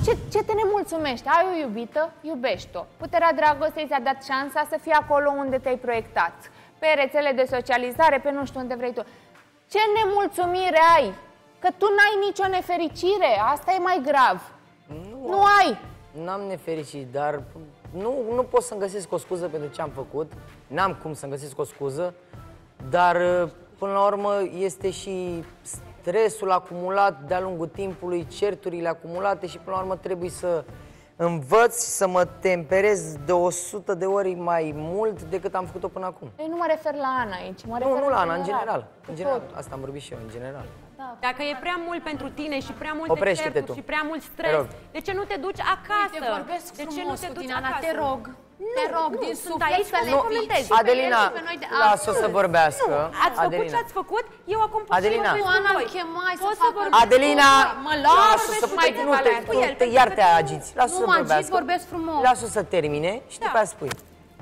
ce te nemulțumește? Ai o iubită? Iubești-o. Puterea dragostei ți-a dat șansa să fii acolo unde te-ai proiectat. Pe rețele de socializare, pe nu știu unde vrei tu. Ce nemulțumire ai? Că tu n-ai nicio nefericire. Asta e mai grav. Nu ai. N-am nefericit, dar nu pot să-mi găsesc o scuză pentru ce am făcut. N-am cum să-mi găsesc o scuză. Dar, până la urmă, este și stresul acumulat de-a lungul timpului, certurile acumulate și, până la urmă, trebuie să învăț să mă temperez de 100 de ori mai mult decât am făcut-o până acum. Eu nu mă refer la Ana aici, mă refer Nu la Ana, în general. În general. Asta am vorbit și eu, în general. Dacă e prea mult pentru tine și prea multe certuri și prea mult stres, de ce nu te duci acasă? Te vorbesc de ce frumos nu te cu duci tine, Ana, acasă? te rog. Te rog, din suflet să le comentezi. Adelina, lasă-o să vorbească. Ați făcut ce ați făcut? Eu acum pot să vorbesc cu Ana, voi. chemai să Pot să facă... vorbesc. Adelina, Mă las lasă-o să mai departe. iar te agiți. Lasă-o să vorbească. Nu mă agiți, vorbesc frumos. Lasă-o să termine și după aia spui.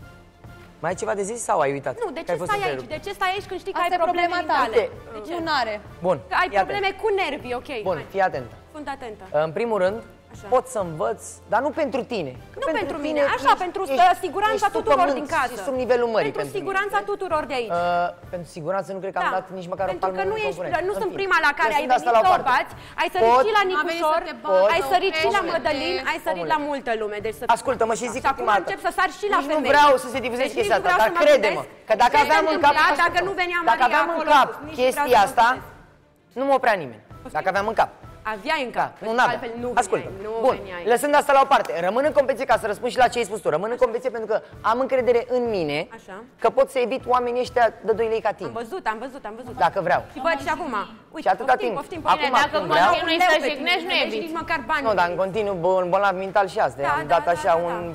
Mai ai ceva de zis sau ai uitat? Nu, de ce stai aici? De ce stai aici când știi că ai Asta e probleme problema ta. mentale? Nu n-are. Bun, Că ai probleme cu nervii, ok. Bun, fii atentă. Sunt atentă. În primul rând, pot să învăț, dar nu pentru tine. Nu pentru mine, așa, pentru siguranța tuturor din casă. Și sub nivelul mării. Pentru siguranța tuturor de aici. Pentru siguranță nu cred că am dat nici măcar o palmă. Pentru că nu sunt prima la care ai venit să o bați, ai sărit și la Nicușor, ai sărit și la Mădălin, ai sărit la multă lume. Ascultă-mă și zic acum încep să sar și la femei. Nu vreau să se difuzeze chestia asta, dar crede-mă, că dacă aveam în cap, dacă aveam în cap chestia asta, nu mă oprea nimeni. Dacă aveam în cap. Aveai în cap. Nu, n-aveam. Ascultă. Bun, lăsând asta la o parte, rămân în competiție, ca să răspund și la ce ai spus tu, rămân în competiție pentru că am încredere în mine că pot să evit oamenii ăștia de 2 lei ca tine. Am văzut. Dacă vreau. Și văd și acum. Și atâta timp. Acum, dacă continui să jignești, nu eviți. Nu, dar în continuu bolnav mental și asta. Am dat așa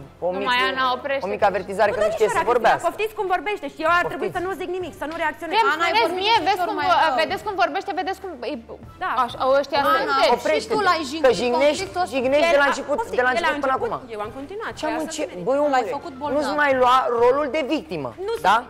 o mică avertizare că nu știe să vorbească. Poftiți cum vorbește și eu ar trebui să nu zic nimic, să nu reacționez. Vedeți cum vorbește, vedeți cum... Ăștia oprește-te, că jignești de la început până acum. Eu am continuat. Băi, omule, nu-ți mai lua rolul de victimă, da?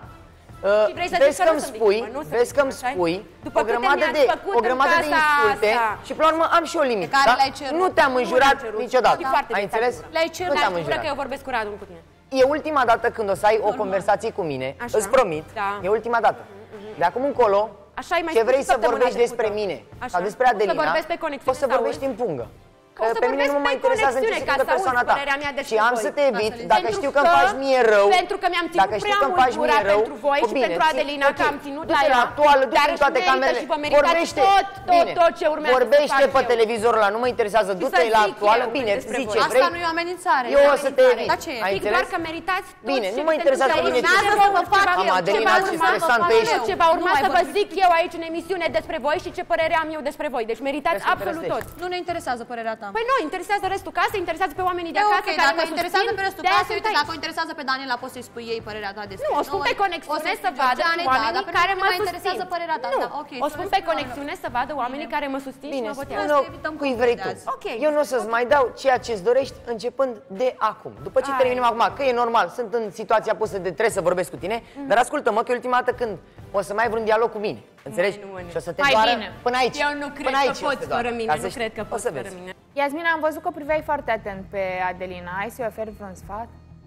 Vezi că-mi spui o grămadă de insulte și până la urmă am și o limită, da? Nu te-am înjurat niciodată, ai înțeles? Nu te-am înjurat. Că eu vorbesc cu Radu cu tine. E ultima dată când o să ai o conversație cu mine, îți promit, e ultima dată. De acum încolo, ce vrei să vorbești despre mine sau despre Adelina, poți să vorbești în pungă. Pe mine nu mă mai interesează nici secundă persoana ta. Și am să te evit dacă știu că îmi faci mie rău. Pentru că mi-am ținut prea mult gura pentru voi și pentru Adelina, că am ținut la ea. Dar își merită și vă meritați tot ce urmează să fac eu. Vorbește pe televizor ăla, nu mă interesează, du-te la actuală, bine, zici ce vrei. Asta nu e o amenințare. Eu o să te evit. Ai înțeles? Doar că meritați tot. Bine, nu mă interesează pe mine ce Adelina, ce stresantă ești. Ce va urma să vă zic eu aici în emisiune despre voi și ce părere am eu despre voi. Deci meritați absolut tot. Nu ne interesează părerea ta. Păi nu, interesează restul casei, interesează pe oamenii de acasă care mă interesează pe restul casei, uite, dacă o interesează pe Daniela, poți să-i spui ei părerea ta despre noi. Nu, o spun pe conexiune să vadă oamenii care mă interesează părerea ta. Nu, o spun pe conexiune să vadă oamenii care mă susțin și mă votează. Bine, cui vrei tu. Eu nu o să-ți mai dau ceea ce-ți dorești începând de acum. După ce terminăm acum, că e normal, sunt în situația pusă de trebuie să vorbesc cu tine, dar ascultă-mă că e ultima dată când o să mai ai vreun dialog cu mine. Înțelegi? Și o să te doară până aici. Eu nu cred că poți fără mine, nu cred că poți fără mine. Iasmina, am văzut că priveai foarte atent pe Adelina. Hai să-i oferi vreun sfat?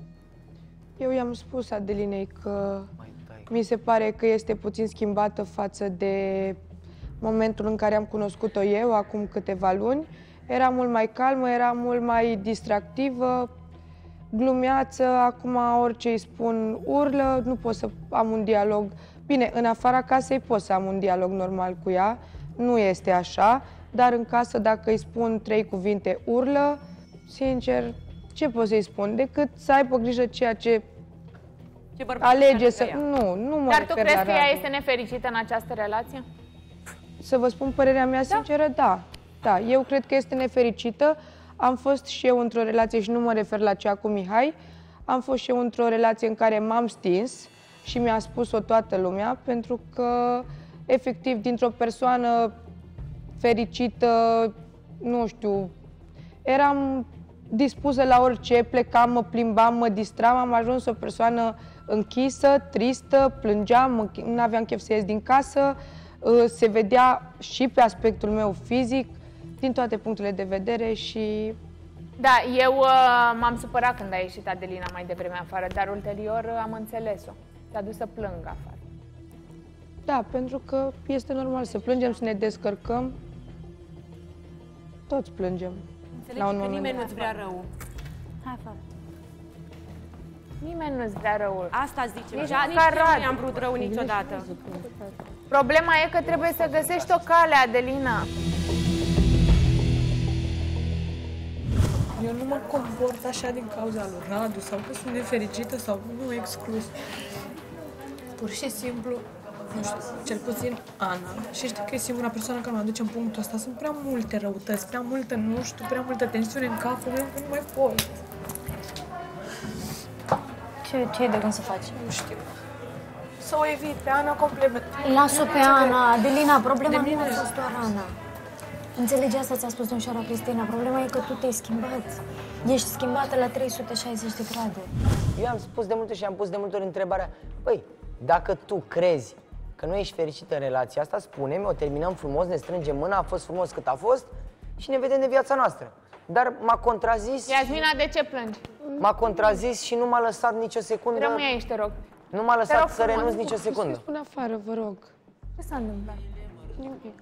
Eu i-am spus Adelinei că mi se pare că este puțin schimbată față de momentul în care am cunoscut-o eu, acum câteva luni. Era mult mai calmă, era mult mai distractivă, glumeață, acum orice îi spun urlă, nu pot să am un dialog. Bine, în afara casei pot să am un dialog normal cu ea, nu este așa, dar în casă dacă îi spun 3 cuvinte urlă, sincer, ce pot să-i spun? Decât să aibă grijă ceea ce alege să... Nu mă Dar tu crezi că ea este nefericită în această relație? Să vă spun părerea mea sinceră, da. Da, eu cred că este nefericită. Am fost și eu într-o relație și nu mă refer la cea cu Mihai. Am fost și eu într-o relație în care m-am stins și mi-a spus-o toată lumea, pentru că, efectiv, dintr-o persoană fericită, nu știu, eram dispusă la orice, plecam, mă plimbam, mă distram, am ajuns o persoană închisă, tristă, plângeam, nu aveam chef să ies din casă, se vedea și pe aspectul meu fizic, din toate punctele de vedere și Da, eu m-am supărat când a ieșit Adelina mai devreme afară, dar ulterior am înțeles-o. S-a dus să plângă afară. Da, pentru că este normal să plângem, să ne descărcăm. Toți plângem. Înțelegi că nimeni nu-ți vrea rău. Hai, fă. Nimeni nu-ți vrea răul. Asta zice. Nici eu nu i-am vrut rău niciodată. Problema e că trebuie să găsești o cale, Adelina. Eu nu mă comport așa din cauza lui Radu sau că sunt nefericită sau nu exclus. Pur și simplu, nu știu, cel puțin Ana, și știu că e singura persoană care mă aduce în punctul ăsta. Sunt prea multe răutăți, prea multă, nu știu, prea multă tensiune în capul meu, că nu mai pot. Ce ai de gând să faci? Nu știu. Să o evit pe Ana complet. Lasă pe Ana, Adelina, problema nu a fost doar Ana. Înțelegi, asta ți-a spus domnișoara Cristina. Problema e că tu te-ai schimbat. Ești schimbată la 360 de grade. Eu am spus de multe și am pus de multe ori întrebarea: păi, dacă tu crezi că nu ești fericită în relația asta, spune-mi, o terminăm frumos, ne strângem mâna, a fost frumos cât a fost și ne vedem de viața noastră. Dar m-a contrazis... Iasmina, de ce plângi? M-a contrazis și nu m-a lăsat nicio secundă... Rămâi aici, te rog. Nu m-a lăsat să renunț nicio secundă. Spune afară, vă rog. Ce s-a întâmplat? Nimic.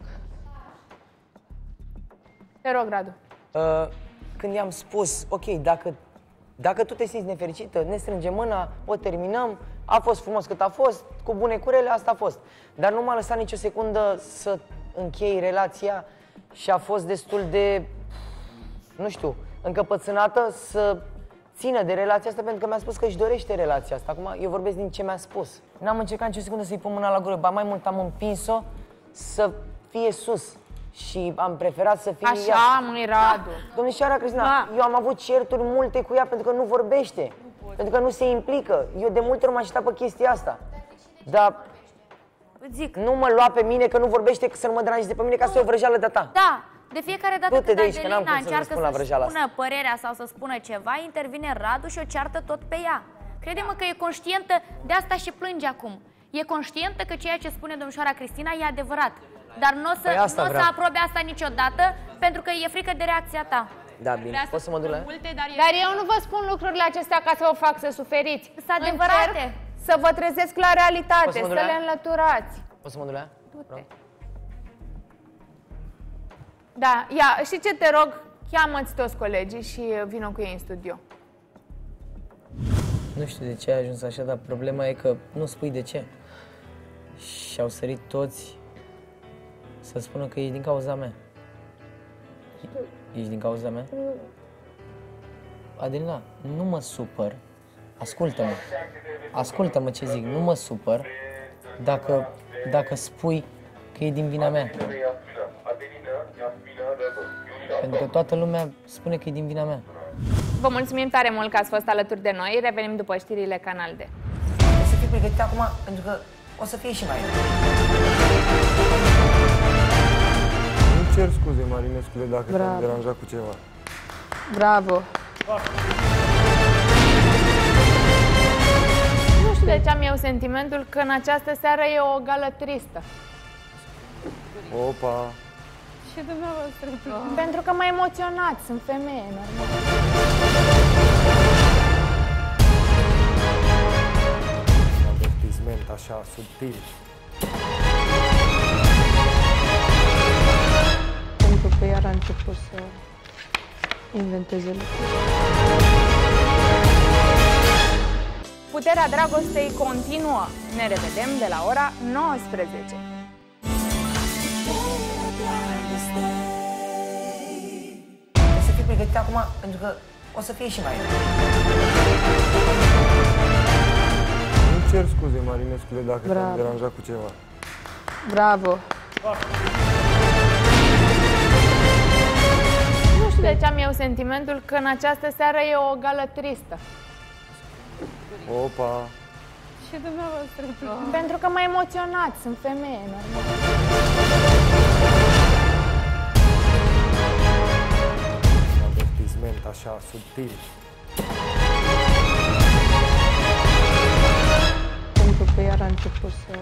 Te rog, Radu. Când i-am spus, ok, dacă tu te simți nefericită, ne strângem mâna, o terminăm, a fost frumos cât a fost, cu bune cu rele, asta a fost. Dar nu m-a lăsat nicio secundă să închei relația și a fost destul de, nu știu, încăpățânată să țină de relația asta, pentru că mi-a spus că își dorește relația asta. Acum eu vorbesc din ce mi-a spus. N-am încercat nicio secundă să-i pun mâna la gură, ba mai mult am împins-o să fie sus. Și am preferat să fie Așa, măi, Radu. Domnișoara Cristina, eu am avut certuri multe cu ea pentru că nu vorbește, pentru că nu se implică. Eu de multe ori m-am așteptat pe chestia asta. Dar zic, nu mă lua pe mine că nu vorbește, să nu mă deranjeze pe mine, ca să e o vrăjeală de-a ta. da, de fiecare dată când Adelina încearcă să spună părerea sau să spună ceva, intervine Radu și o ceartă tot pe ea. Crede-mă că e conștientă, de asta și plânge acum. E conștientă că ceea ce spune domnișoara Cristina e adevărat. Dar nu o să aprobe asta niciodată, pentru că e frică de reacția ta. Da, bine. Poți să mă duc la ea? Dar eu nu vă spun lucrurile acestea ca să vă fac să suferiți. Sunt adevărate. Să vă trezesc la realitate, să le înlăturați. Poți să mă duc la ea? Du-te. Da, ia, știi ce, te rog? Cheamă-ți toți colegii și vină cu ei în studio. Nu știu de ce ai ajuns așa, dar problema e că nu spui de ce. Și au sărit toți să spună că ești din cauza mea. Ești din cauza mea? Adelina, nu mă supăr. Ascultă-mă. Ascultă-mă ce zic. Nu mă supăr dacă spui că e din vina mea. Pentru că toată lumea spune că e din vina mea. Vă mulțumim tare mult că ați fost alături de noi. Revenim după știrile Canal D. O să fii pregătit acum, pentru că o să fie și mai rău. Îmi cer scuze, Marinescule, dacă te-am deranjat cu ceva. Bravo! Nu știu de ce am eu sentimentul că în această seară e o gală tristă. Opa! Și dumneavoastră. Pentru că mă emoționați, sunt femeie, normal. Avertisment așa, subtil. Pentru că iar a început să inventeze lucruri. Puterea dragostei continuă. Ne revedem de la ora 19. Trebuie să fii pregătit acum, pentru că o să fie și mai rău. Îmi cer scuze, Marinescule, dacă te-am deranjat cu ceva. Bravo! Nu știu de ce am eu sentimentul că în această seară e o gală tristă. Opa! Și dumneavoastră. Pentru că mă emoționați, sunt femeie, normal. Avertisment așa, subtil. Pentru că iar a început să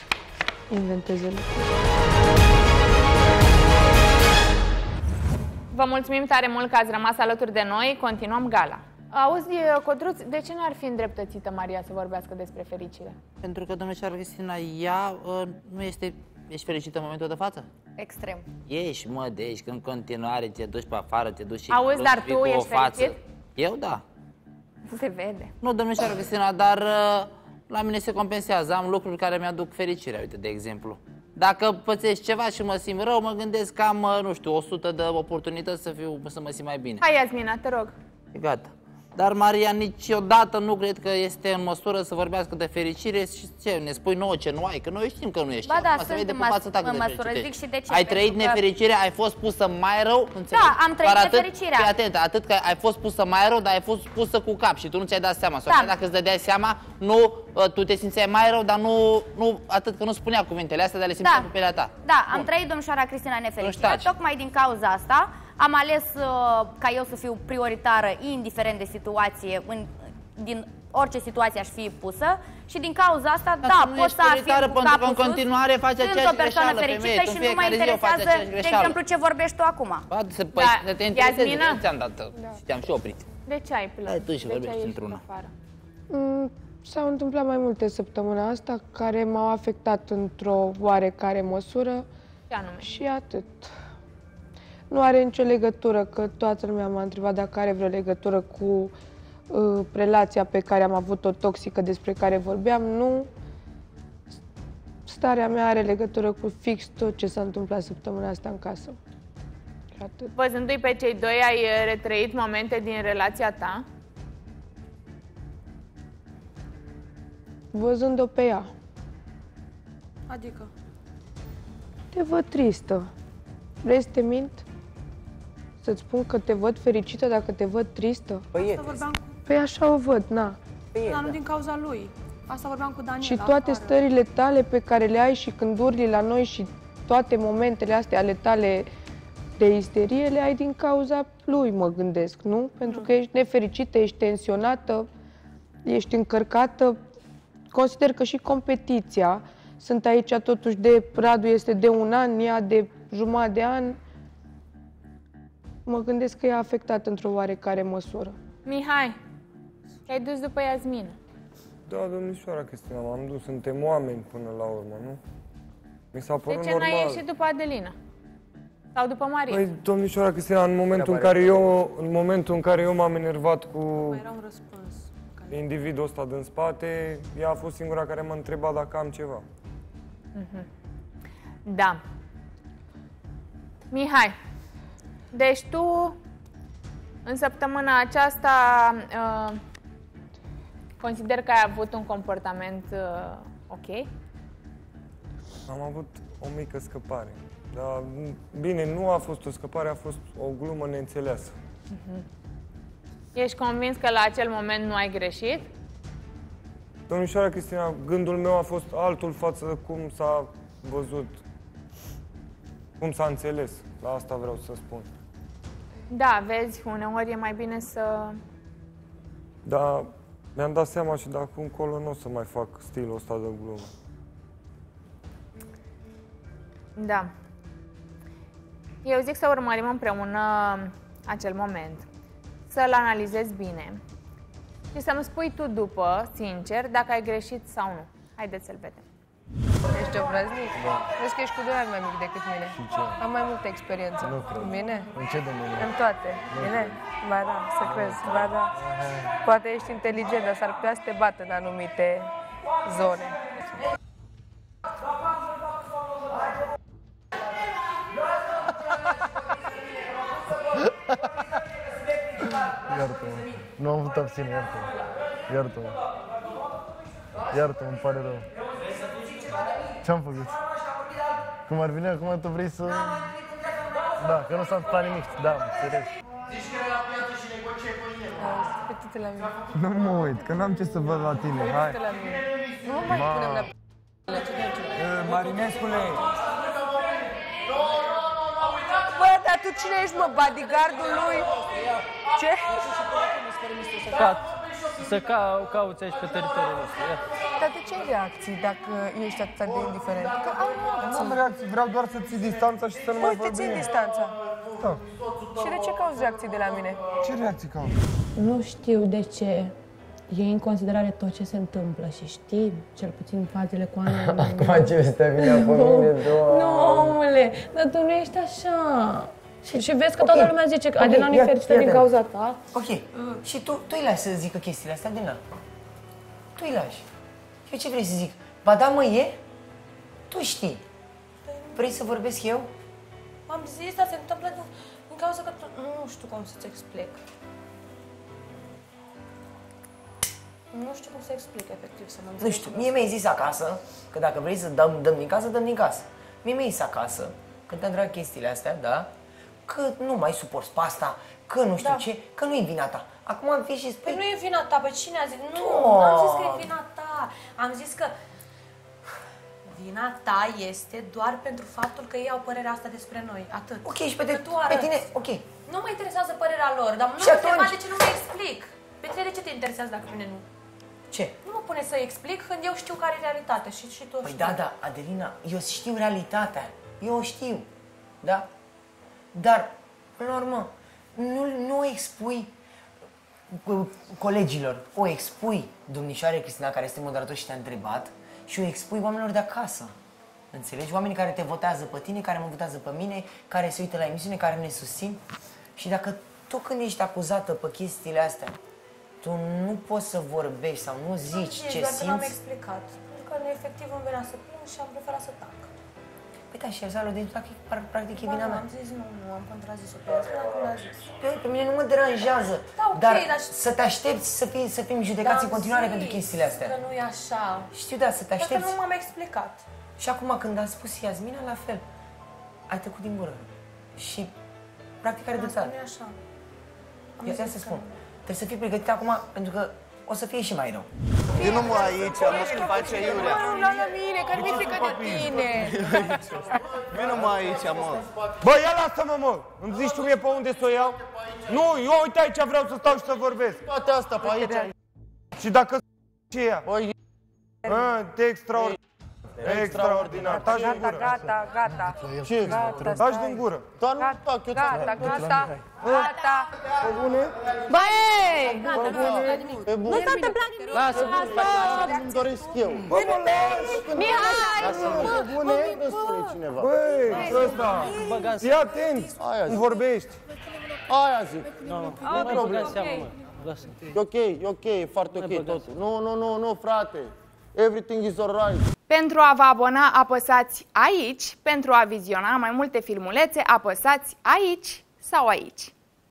inventeze lucruri. Vă mulțumim tare mult că ați rămas alături de noi. Continuăm gala. Auzi, Codruț, de ce n-ar fi îndreptățită Maria să vorbească despre fericire? Pentru că, domnișoară Cristina, ea nu este... Ești fericită în momentul de față? Extrem. Ești, mă, ești, că în continuare te duci pe afară, te duci și... Auzi, dar tu ești fericit? Eu, da. Se vede. Nu, domnișoară Cristina, dar la mine se compensează. Am lucruri care mi-aduc fericirea, uite, de exemplu. Dacă pățești ceva și mă simt rău, mă gândesc că am, nu știu, 100 de oportunități să mă simt mai bine. Hai, Iasmina, te rog. E gata. Dar Maria niciodată nu cred că este în măsură să vorbească de fericire și ce, ne spui nouă ce nu ai, că noi știm că nu ești. Ba da, sunt în măsură, zic și de ce. Ai trăit nefericirea, ai fost pusă mai rău, înțelegi? Da, am trăit nefericirea. Fii atent, atât că ai fost pusă mai rău, dar ai fost pusă cu cap și tu nu ți-ai dat seama. Sau da. Dacă îți dădeai seama, nu, tu te simțeai mai rău, dar nu atât că nu spunea cuvintele astea, dar le simțeai pe pielea ta. Da, am trăit, domnișoara Cristina, nefericirea, tocmai din cauza asta. Am ales ca eu să fiu prioritară, indiferent de situație, din orice situație aș fi pusă și din cauza asta, da, pot să afirm cu capul în continuare faci sus, sunt o persoană fericită și nu mă interesează, de exemplu, ce vorbești tu acum. Să te interesezi, ți-am dat și te-am și oprit. De ce ai plâns? Tu și vorbești într-una. S-au întâmplat mai multe săptămâna asta care m-au afectat într-o oarecare măsură și atât. Nu are nicio legătură, că toată lumea m-a întrebat dacă are vreo legătură cu relația pe care am avut-o toxică despre care vorbeam. Nu. Starea mea are legătură cu fix tot ce s-a întâmplat săptămâna asta în casă. Și atât. Văzându-i pe cei doi, ai retrăit momente din relația ta? Văzând-o pe ea. Adică? Te văd tristă. Vrei să te mint? Să-ți spun că te văd fericită dacă te văd tristă? Păi așa o văd, na. Dar nu din cauza lui. Asta vorbeam cu Daniela. Și toate stările tale pe care le ai și când urli la noi și toate momentele astea ale tale de isterie le ai din cauza lui, mă gândesc, nu? Pentru că ești nefericită, ești tensionată, ești încărcată. Consider că și competiția, sunt aici totuși Radu este de 1 an, ea de jumătate de an. Mă gândesc că e afectat într-o oarecare măsură. Mihai, te-ai dus după Iasmina. Da, domnișoara Cristina, m-am dus. Suntem oameni până la urmă, nu? Mi s-a părut normal. De ce n-ai ieșit după Adelina? Sau după Maria? Păi, domnișoara Cristina, în momentul în care eu m-am enervat cu individul ăsta din spate, ea a fost singura care m-a întrebat dacă am ceva. Da. Mihai, deci tu, în săptămâna aceasta, consider că ai avut un comportament ok? Am avut o mică scăpare. Dar, bine, nu a fost o scăpare, a fost o glumă neînțeleasă. Ești convins că la acel moment nu ai greșit? Domnișoara Cristina, gândul meu a fost altul față cum s-a văzut, cum s-a înțeles. La asta vreau să spun. Da, vezi, uneori e mai bine să... Da, mi-am dat seama și de acum încolo nu o să mai fac stilul ăsta de glumă. Da. Eu zic să urmărim împreună acel moment, să-l analizezi bine și să-mi spui tu după, sincer, dacă ai greșit sau nu. Haideți să-l vedem. Ești obraznic? Da. Vezi că ești cu 2 ani mai mic decât mine. Și ce? Am mai multă experiență. Nu cred. Bine? În ce domeniu? În toate. Bine? Ba da, să crezi. Ba da. Poate ești inteligent, dar s-ar putea să te bată în anumite zone. Iartă-mă. Nu am avut abține, iartă-mă. Iartă-mă. Iartă-mă, îmi pare rău. Ce-am făcut? Cum ar veni acum, tu vrei să... Da, că nu s-a întâmplat nimic. Da, serios. Zici că la piață și negocie cu el. Uite-te la mine. Nu mă uit, că n-am ce să văd la tine. Hai. Uite-te la mine. Nu mă mai punem la Marinescule! Bă, dar tu cine ești, mă? Bodyguardul lui? Ce? Să cauți aici pe teritoriul nostru. Dar de ce ai reacții dacă ești atât de indiferent? Că am reacții. Nu am reacții, vreau doar să ții distanța și să nu mai vorbim. Păi, te ții distanța. Da. Și de ce cauți reacții de la mine? Ce reacții cauți? Nu știu de ce iei în considerare tot ce se întâmplă și știi, cel puțin în fazele cu Ana. Acum ce ăsta vine pe mine, doamne. Nu, omule, dar tu nu ești așa. Și vezi că toată lumea zice că Adela nu e fericită din cauza ta. Ok, și tu îi lași să zică chestiile astea, Adela? Tu îi lași. Eu ce vrei să zic? Ba da, mă, e? Tu știi. Vrei să vorbesc eu? Am zis, dar se întâmplă din cauza că tu... Nu știu cum să-ți explic. Nu știu cum să explic, efectiv, să mă înțeleg. Nu știu, mie mi-ai zis acasă, că dacă vrei să dăm din casă, dăm din casă. Mie mi-ai zis acasă, când te-am întrebat chestiile astea, da? Că nu mai suporți pasta, că nu știu ce, că nu e vina ta. Acum am fi și spui... Păi nu e vina ta, pe cine a zis? Nu, n-am zis că e vina ta. Am zis că vina ta este doar pentru faptul că ei au părerea asta despre noi, atât. Ok, și pe tine, ok. Nu mă interesează părerea lor, dar nu mă întreba de ce nu mă explic. Pe tine de ce te interesează dacă pe mine nu? Ce? Nu mă pune să explic când eu știu care e realitatea și tu Păi da, Adelina, eu știu realitatea, eu o știu, da? Dar, până la urmă, nu o expui colegilor, o expui domnișoare Cristina, care este moderator și te-a întrebat, și o expui oamenilor de acasă. Înțelegi? Oamenii care te votează pe tine, care mă votează pe mine, care se uită la emisiune, care ne susțin. Și dacă tu când ești acuzată pe chestiile astea, tu nu poți să vorbești sau nu zici ce simți... Doar că n-am explicat. Pentru că efectiv îmi venea să plâng și am preferat să tac. Păi da, și Erzalul de tac, practic e vina mea. Am zis nu, am contrazis-o pe asta, dar a zis. Pe mine nu mă deranjează, dar să te aștepți să fim judecați în continuare pentru chestiile astea. Că nu e așa. Știu, da, să te aștepți. Pentru că nu m-am explicat. Și acum când a spus Iasmina, la fel, ai trecut din gură. Și practic are dreptate. Nu e așa. Eu să spun, trebuie să fii pregătită acum, pentru că o să fie și mai rău. Vino mă aici, mă, că face Iurea. Nu, la mine, că nu mi frică de tine. Vino mă aici, mă. Bă, ia lasă-mă, mă. Îmi zici tu mie pe unde să o iau? Nu, eu uite aici vreau să stau și să vorbesc. Toate astea pe aici. Și dacă ce ea? Te extraordinar. Extraordinar. Taci din gură. Gata. Ce? Taci din gură. Dar nu tac, eu Gata. Pe bune? Băi! Pe bune? Nu s-a întâmplat nimic. Lasă-mă, îmi doresc eu. Bă, mă las! Mihai! Pe bune, nu spune cineva. Băi, ăsta! Fii atent! Îmi vorbești. Aia zic. Nu, e ok, e foarte ok totul. Nu, frate. Everything is alright. Pentru a vă abona, apăsați aici. Pentru a viziona mai multe filmulețe, apăsați aici sau aici.